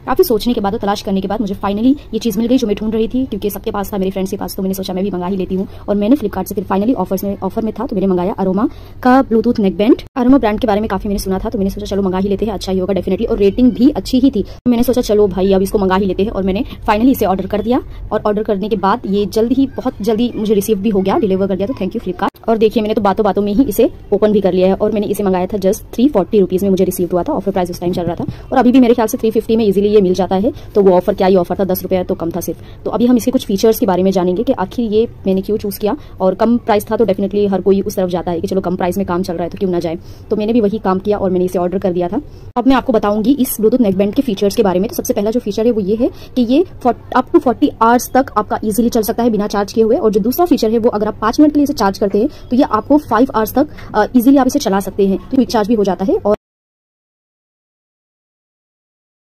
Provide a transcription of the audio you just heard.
काफी सोचने के बाद और तलाश करने के बाद मुझे फाइनली ये चीज मिल गई जो मैं ढूंढ रही थी, क्योंकि सबके पास था, मेरे फ्रेंड्स के पास, तो मैंने सोचा मैं भी मंगा ही लेती हूँ। और मैंने फ्लिपकार्ट से फिर फाइनली ऑफर में था तो मैंने मंगाया अरोमा का Bluetooth neck band. Aroma brand के बारे में काफी मैंने सुना था, तो मैंने सोचा चलो मंगा ही लेते हैं, अच्छा ही होगा डेफिनेटली, और रेटिंग भी अच्छी ही थी। तो मैंने सोचा चलो भाई अब इसको मंगा ही लेते हैं, और मैंने फाइनली इसे ऑर्डर कर दिया। और ऑर्डर करने के बाद ये बहुत जल्दी मुझे रिसीव भी हो गया, डिलीवर कर दिया, तो थैंक यू फ्लिपकार्ट। और देखिए मैंने तो बातों में ही इसे ओपन भी कर लिया है, और मैंने इसे मंगाया था जस्ट 340 रुपीज में मुझे रिसीव हुआ था। ऑफर प्राइस उस टाइम चल रहा था, और अभी भी मेरे ख्याल से 350 में इजीली ये मिल जाता है। तो वो ऑफर क्या ही ऑफर था, 10 रुपये तो कम था सिर्फ। तो अभी हम इसके कुछ फीचर्स के बारे में जानेंगे कि आखिर ये मैंने क्यों चूज किया। और कम प्राइस था तो डेफिनेटली हर कोई उस तरफ जाता है कि चलो कम प्राइस में काम चल रहा है तो क्यों ना जाए। तो मैंने भी वही काम किया और मैंने इसे ऑर्डर कर दिया था। अब मैं आपको बताऊंगी इस ब्लूटूथ नेकबैंड के फीचर्स के बारे में। तो सबसे पहला जो फीचर है वो ये है कि ये अप टू 40 आवर्स तक आपका इजीली चल सकता है बिना चार्ज किए हुए। और जो दूसरा फीचर है वो अगर आप 5 मिनट के लिए इसे चार्ज करते हैं तो ये आपको 5 आवर्स तक इजीली आप इसे चला सकते हैं, तो क्विक चार्ज भी हो जाता है। और